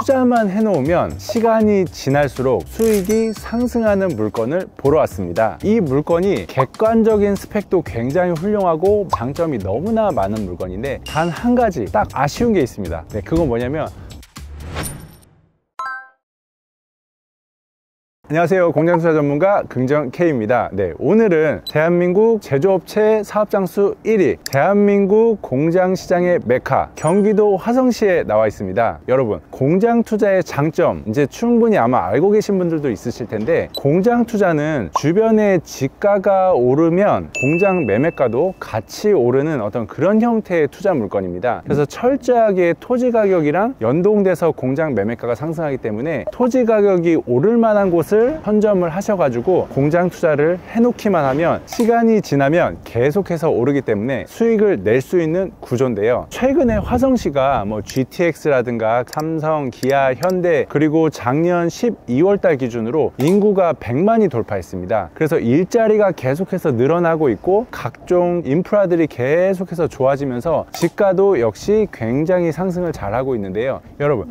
투자만 해놓으면 시간이 지날수록 수익이 상승하는 물건을 보러 왔습니다. 이 물건이 객관적인 스펙도 굉장히 훌륭하고 장점이 너무나 많은 물건인데 단 한 가지 딱 아쉬운 게 있습니다. 네, 그건 뭐냐면 안녕하세요. 공장투자 전문가 긍정K입니다. 네, 오늘은 대한민국 제조업체 사업장수 1위, 대한민국 공장시장의 메카, 경기도 화성시에 나와 있습니다. 여러분, 공장투자의 장점 이제 충분히 아마 알고 계신 분들도 있으실 텐데, 공장투자는 주변의 지가가 오르면 공장 매매가도 같이 오르는 어떤 그런 형태의 투자 물건입니다. 그래서 철저하게 토지 가격이랑 연동돼서 공장 매매가가 상승하기 때문에 토지 가격이 오를 만한 곳을 선점을 하셔가지고 공장 투자를 해놓기만 하면 시간이 지나면 계속해서 오르기 때문에 수익을 낼 수 있는 구조인데요. 최근에 화성시가 뭐 GTX라든가 삼성, 기아, 현대, 그리고 작년 12월 달 기준으로 인구가 100만이 돌파했습니다. 그래서 일자리가 계속해서 늘어나고 있고 각종 인프라들이 계속해서 좋아지면서 지가도 역시 굉장히 상승을 잘하고 있는데요. 여러분,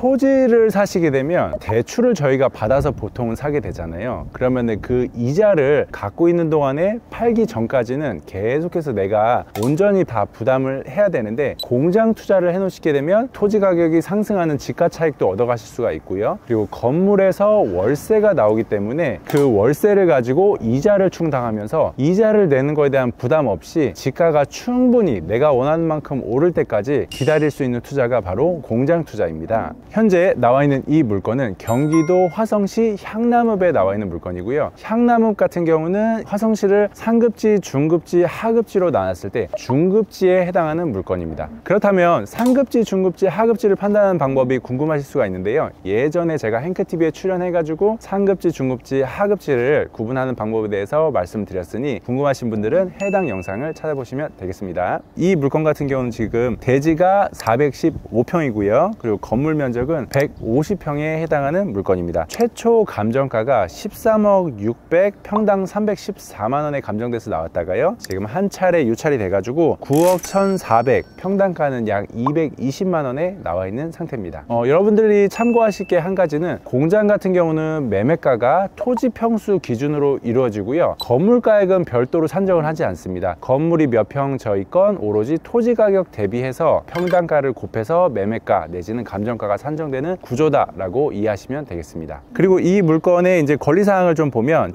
토지를 사시게 되면 대출을 저희가 받아서 보통은 사게 되잖아요. 그러면 그 이자를 갖고 있는 동안에 팔기 전까지는 계속해서 내가 온전히 다 부담을 해야 되는데, 공장 투자를 해 놓으시게 되면 토지 가격이 상승하는 지가 차익도 얻어 가실 수가 있고요. 그리고 건물에서 월세가 나오기 때문에 그 월세를 가지고 이자를 충당하면서 이자를 내는 거에 대한 부담 없이 지가가 충분히 내가 원하는 만큼 오를 때까지 기다릴 수 있는 투자가 바로 공장 투자입니다. 현재 나와 있는 이 물건은 경기도 화성시 향남읍에 나와 있는 물건이고요. 향남읍 같은 경우는 화성시를 상급지, 중급지, 하급지로 나눴을 때 중급지에 해당하는 물건입니다. 그렇다면 상급지, 중급지, 하급지를 판단하는 방법이 궁금하실 수가 있는데요. 예전에 제가 행크TV에 출연해가지고 상급지, 중급지, 하급지를 구분하는 방법에 대해서 말씀드렸으니 궁금하신 분들은 해당 영상을 찾아보시면 되겠습니다. 이 물건 같은 경우는 지금 대지가 415평이고요. 그리고 건물 면적은 150평에 해당하는 물건입니다. 최초 감정가가 13억 600, 평당 314만원에 감정돼서 나왔다가요, 지금 한 차례 유찰이 돼가지고 9억 1400, 평당가는 약 220만원에 나와 있는 상태입니다. 여러분들이 참고하실 게 한 가지는, 공장 같은 경우는 매매가가 토지 평수 기준으로 이루어지고요, 건물가액은 별도로 산정을 하지 않습니다. 건물이 몇 평 져 있건 오로지 토지 가격 대비해서 평당가를 곱해서 매매가 내지는 감정가가 산정되는 구조다라고 이해하시면 되겠습니다. 그리고 이 물건의 이제 권리사항을 좀 보면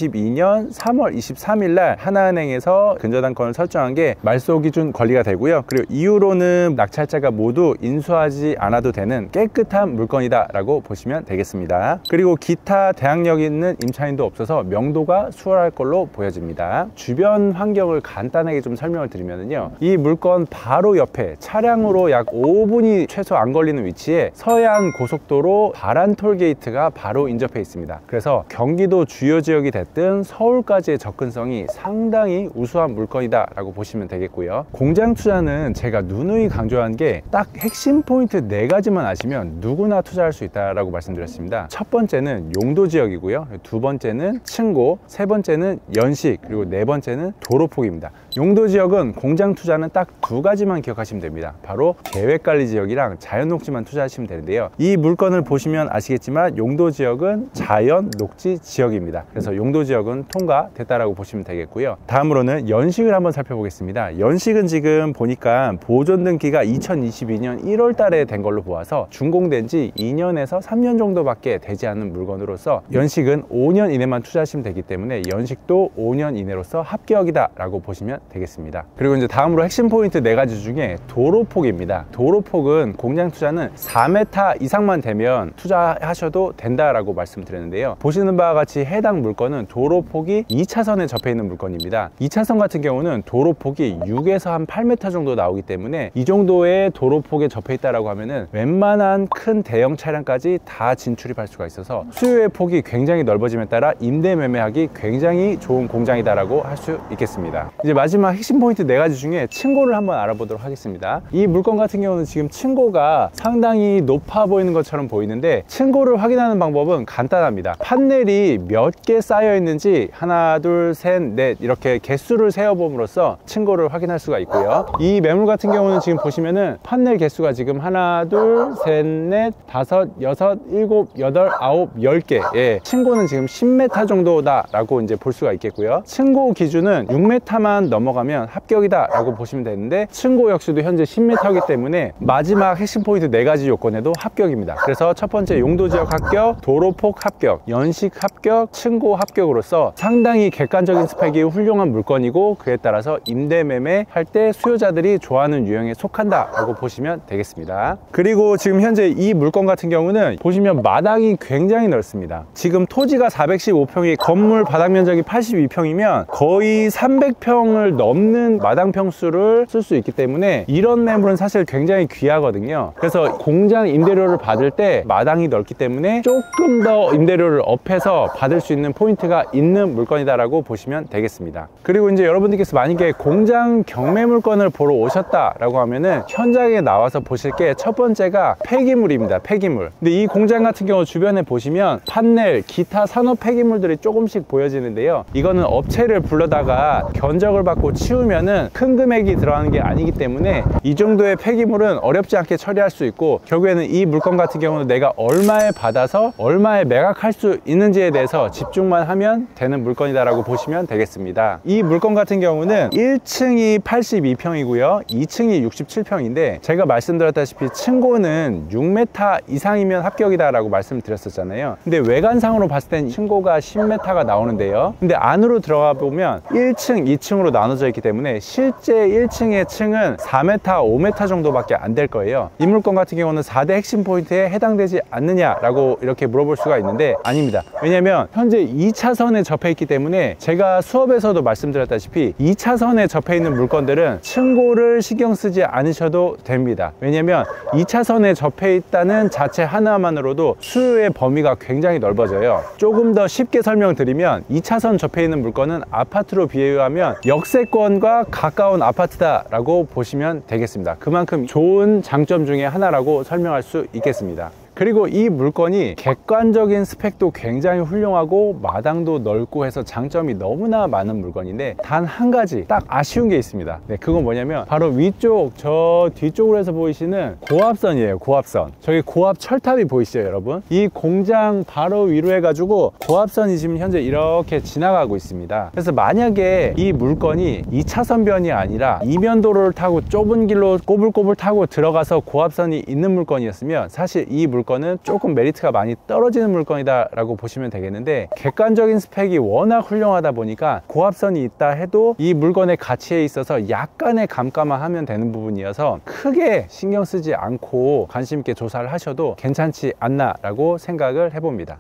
2022년 3월 23일 날 하나은행에서 근저당권을 설정한 게 말소 기준 권리가 되고요. 그리고 이후로는 낙찰자가 모두 인수하지 않아도 되는 깨끗한 물건이다 라고 보시면 되겠습니다. 그리고 기타 대항력 있는 임차인도 없어서 명도가 수월할 걸로 보여집니다. 주변 환경을 간단하게 좀 설명을 드리면요, 이 물건 바로 옆에 차량으로 약 5분이 최소 안 걸리는 위치에 서해안 고속도로 바란 톨게이트가 바로 인접해 있습니다. 그래서 경기도 주요 지역이 됐든 서울까지의 접근성이 상당히 우수한 물건이다 라고 보시면 되겠고요. 공장 투자는 제가 누누이 강조한 게 딱 핵심 포인트 4가지만 아시면 누구나 투자할 수 있다라고 말씀드렸습니다. 첫 번째는 용도 지역이고요, 두 번째는 층고, 세 번째는 연식, 그리고 네 번째는 도로폭입니다. 용도 지역은 공장 투자는 딱 2가지만 기억하시면 됩니다. 바로 계획관리 지역이랑 자연 녹지만 투자하시면 되는데요, 이 물건을 보시면 아시겠지만 용도 지역은 자연 녹지 지역입니다. 그래서 용도 지역은 통과됐다라고 보시면 되겠고요. 다음으로는 연식을 한번 살펴보겠습니다. 연식은 지금 보니까 보존 등기가 2022년 1월 달에 된 걸로 보아서 준공된 지 2년에서 3년 정도밖에 되지 않는 물건으로서 연식은 5년 이내만 투자하시면 되기 때문에 연식도 5년 이내로서 합격이다 라고 보시면 되겠습니다. 그리고 이제 다음으로 핵심 포인트 4가지 중에 도로폭입니다. 도로폭은 공장 투자는 4m 이상만 되면 투자하셔도 된다라고 말씀드렸는데요, 보시는 바와 같이 해당 물건은 도로폭이 2차선에 접해 있는 물건입니다. 2차선 같은 경우는 도로폭이 6에서 한 8m 정도 나오기 때문에 이 정도의 도로폭에 접해 있다라고 하면은 웬만한 큰 대형 차량까지 다 진출입할 수가 있어서 수요의 폭이 굉장히 넓어짐에 따라 임대 매매하기 굉장히 좋은 공장이다라고 할 수 있겠습니다. 이제 마지막 핵심 포인트 4가지 중에 층고를 한번 알아보도록 하겠습니다. 이 물건 같은 경우는 지금 층고가 상당히 높아 보이는 것처럼 보이는데 층고를 확인하는 방법은 간단합니다. 판넬이 몇 개 쌓여 있는지 하나, 둘, 셋, 넷 이렇게 개수를 세어봄으로써 층고를 확인할 수가 있고요. 이 매물 같은 경우는 지금 보시면은 판넬 개수가 지금 하나, 둘, 셋, 넷, 다섯, 여섯, 일곱, 여덟, 아홉, 10개. 예, 층고는 지금 10m 정도다 라고 이제 볼 수가 있겠고요. 층고 기준은 6m만 넘어가면 합격이다 라고 보시면 되는데 층고 역시도 현재 10m이기 때문에 마지막 핵심 포인트 4가지 요건에도 합격입니다. 그래서 첫 번째 용도지역 합격, 도로폭 합격, 연식 합격, 층고 합격으로서 상당히 객관적인 스펙이 훌륭한 물건이고 그에 따라서 임대 매매 할 때 수요자들이 좋아하는 유형에 속한다 라고 보시면 되겠습니다. 그리고 지금 현재 이 물건 같은 경우는 보시면 마당이 굉장히 넓습니다. 지금 토지가 415평이 건물 바닥 면적이 82평이면 거의 300평을 넘는 마당 평수를 쓸 수 있기 때문에 이런 매물은 사실 굉장히 귀하거든요. 그래서 공장 임대료를 받을 때 마당이 넓기 때문에 조금 더 임대료를 업해서 받을 수 있는 포인트가 있는 물건이다 라고 보시면 되겠습니다. 그리고 이제 여러분들께서 만약에 공장 경매 물건을 보러 오셨다 라고 하면은 현장에 나와서 보실 게 첫 번째가 폐기물입니다. 폐기물. 근데 이 공장 같은 경우 주변에 보시면 판넬, 기타 산업 폐기물들이 조금씩 보여지는데요. 이거는 업체를 불러다가 견적을 받고 치우면은 큰 금액이 들어가는 게 아니기 때문에 이 정도의 폐기물은 어렵지 않게 처리할 수 있고 결국에는 이 물건 같은 경우는 내가 얼마에 받아서 얼마에 매각할 수 있는지에 대해서 집중만 하면 되는 물건이다 라고 보시면 되겠습니다. 이 물건 같은 경우는 1층이 82평이고요 2층이 67평인데 제가 말씀드렸다시피 층고는 6m 이상이면 합격이다 라고 말씀드렸었잖아요. 근데 외관상으로 봤을 땐 층고가 10m가 나오는데요. 근데 안으로 들어가 보면 1층, 2층으로 나눠져 있기 때문에 실제 1층의 층은 4m, 5m 정도밖에 안 될 거예요. 이 물건 같은 경우는 4대 핵심 포인트에 해당되지 않느냐라고 이렇게 물어볼 수가 있는데 아닙니다. 왜냐면 현재 2차선에 접해 있기 때문에 제가 수업에서도 말씀드렸다시피 2차선에 접해 있는 물건들은 층고를 신경 쓰지 않으셔도 됩니다. 왜냐면 2차선에 접해 있다는 자체 하나만으로도 수요의 범위가 굉장히 넓어져요. 조금 더 쉽게 설명드리면 2차선 접해 있는 물건은 아파트로 비유하면 역세권과 가까운 아파트다 라고 보시면 되겠습니다. 그만큼 좋은 장점 중에 하나라고 설명할 수 있겠습니다. 그리고 이 물건이 객관적인 스펙도 굉장히 훌륭하고 마당도 넓고 해서 장점이 너무나 많은 물건인데 단 한 가지 딱 아쉬운 게 있습니다. 네, 그건 뭐냐면 바로 위쪽 저 뒤쪽으로 해서 보이시는 고압선이에요. 고압선. 저기 고압 철탑이 보이시죠 여러분? 이 공장 바로 위로 해가지고 고압선이 지금 현재 이렇게 지나가고 있습니다. 그래서 만약에 이 물건이 2차선변이 아니라 이면도로를 타고 좁은 길로 꼬불꼬불 타고 들어가서 고압선이 있는 물건이었으면 사실 이 물건은 조금 메리트가 많이 떨어지는 물건이다 라고 보시면 되겠는데 객관적인 스펙이 워낙 훌륭하다 보니까 고압선이 있다 해도 이 물건의 가치에 있어서 약간의 감가만 하면 되는 부분이어서 크게 신경 쓰지 않고 관심 있게 조사를 하셔도 괜찮지 않나 라고 생각을 해봅니다.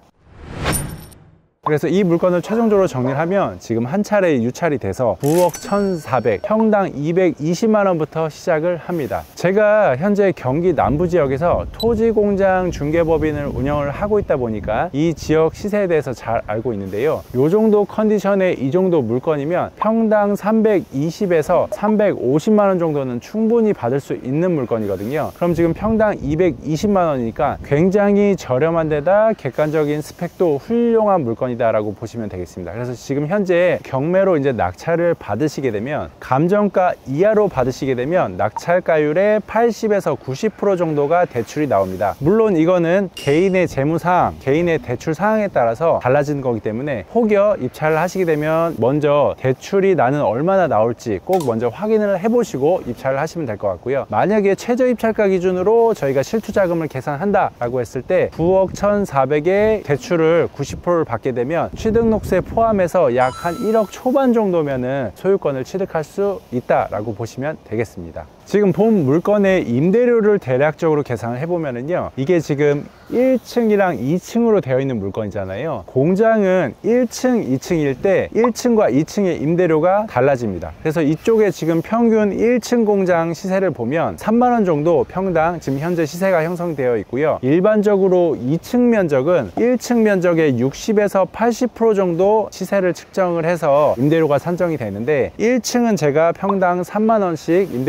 그래서 이 물건을 최종적으로 정리를 하면 지금 한 차례 유찰이 돼서 9억 1,400, 평당 220만원부터 시작을 합니다. 제가 현재 경기 남부지역에서 토지공장 중개법인을 운영을 하고 있다 보니까 이 지역 시세에 대해서 잘 알고 있는데요. 이 정도 컨디션에 이 정도 물건이면 평당 320에서 350만원 정도는 충분히 받을 수 있는 물건이거든요. 그럼 지금 평당 220만원이니까 굉장히 저렴한 데다 객관적인 스펙도 훌륭한 물건이 라고 보시면 되겠습니다. 그래서 지금 현재 경매로 이제 낙찰을 받으시게 되면 감정가 이하로 받으시게 되면 낙찰가율의 80에서 90% 정도가 대출이 나옵니다. 물론 이거는 개인의 재무상황, 개인의 대출 상황에 따라서 달라지는 거기 때문에 혹여 입찰을 하시게 되면 먼저 대출이 나는 얼마나 나올지 꼭 먼저 확인을 해보시고 입찰을 하시면 될 것 같고요. 만약에 최저 입찰가 기준으로 저희가 실투자금을 계산한다 라고 했을 때 9억 1,400에 대출을 90%를 받게 되면 취득록세 포함해서 약 한 1억 초반 정도면은 소유권을 취득할 수 있다라고 보시면 되겠습니다. 지금 본 물건의 임대료를 대략적으로 계산을 해보면은요, 이게 지금 1층이랑 2층으로 되어 있는 물건이잖아요. 공장은 1층, 2층일 때 1층과 2층의 임대료가 달라집니다. 그래서 이쪽에 지금 평균 1층 공장 시세를 보면 3만원 정도 평당 지금 현재 시세가 형성되어 있고요. 일반적으로 2층 면적은 1층 면적의 60에서 80% 정도 시세를 측정을 해서 임대료가 산정이 되는데 1층은 제가 평당 3만원씩 임대료를 책정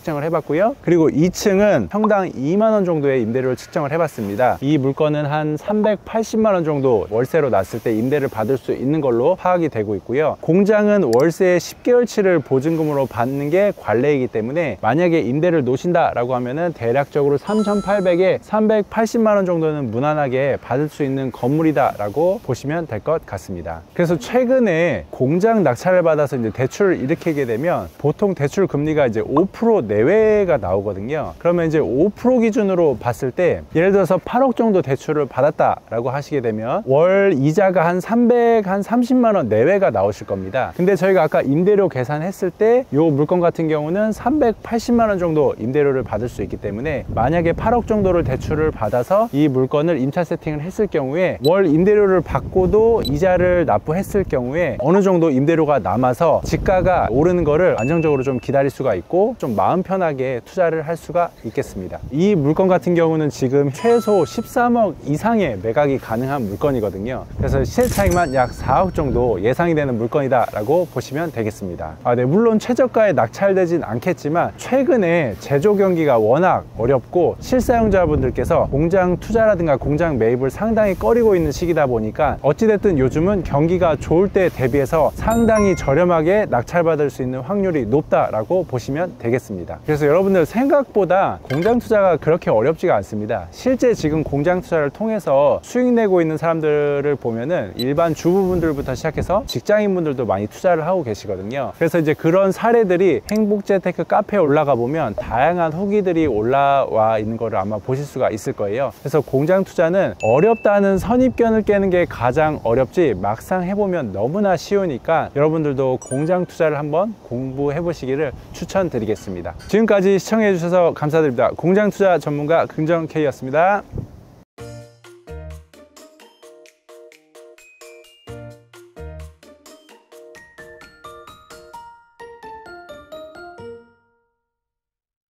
측정을 해봤고요. 그리고 2층은 평당 2만 원 정도의 임대료를 측정을 해봤습니다. 이 물건은 한 380만 원 정도 월세로 놨을 때 임대를 받을 수 있는 걸로 파악이 되고 있고요. 공장은 월세 10개월치를 보증금으로 받는 게 관례이기 때문에 만약에 임대를 놓으신다 라고 하면은 대략적으로 3,800에 380만 원 정도는 무난하게 받을 수 있는 건물이다 라고 보시면 될 것 같습니다. 그래서 최근에 공장 낙찰을 받아서 이제 대출을 일으키게 되면 보통 대출 금리가 이제 5% 내외가 나오거든요. 그러면 이제 5% 기준으로 봤을 때 예를 들어서 8억 정도 대출을 받았다 라고 하시게 되면 월 이자가 한 330만 원 내외가 나오실 겁니다. 근데 저희가 아까 임대료 계산했을 때 이 물건 같은 경우는 380만 원 정도 임대료를 받을 수 있기 때문에 만약에 8억 정도를 대출을 받아서 이 물건을 임차 세팅을 했을 경우에 월 임대료를 받고도 이자를 납부했을 경우에 어느 정도 임대료가 남아서 지가가 오르는 거를 안정적으로 좀 기다릴 수가 있고 좀 마음 편하게 투자를 할 수가 있겠습니다. 이 물건 같은 경우는 지금 최소 13억 이상의 매각이 가능한 물건이거든요. 그래서 시세 차익만 약 4억 정도 예상이 되는 물건이다 라고 보시면 되겠습니다. 네, 물론 최저가에 낙찰되진 않겠지만 최근에 제조 경기가 워낙 어렵고 실사용자분들께서 공장 투자라든가 공장 매입을 상당히 꺼리고 있는 시기다 보니까 어찌됐든 요즘은 경기가 좋을 때 대비해서 상당히 저렴하게 낙찰받을 수 있는 확률이 높다라고 보시면 되겠습니다. 그래서 여러분들 생각보다 공장 투자가 그렇게 어렵지가 않습니다. 실제 지금 공장 투자를 통해서 수익 내고 있는 사람들을 보면은 일반 주부분들부터 시작해서 직장인분들도 많이 투자를 하고 계시거든요. 그래서 이제 그런 사례들이 행복재테크 카페에 올라가 보면 다양한 후기들이 올라와 있는 거를 아마 보실 수가 있을 거예요. 그래서 공장 투자는 어렵다는 선입견을 깨는 게 가장 어렵지 막상 해보면 너무나 쉬우니까 여러분들도 공장 투자를 한번 공부해 보시기를 추천드리겠습니다. 지금까지 시청해 주셔서 감사드립니다. 공장 투자 전문가 긍정 K였습니다.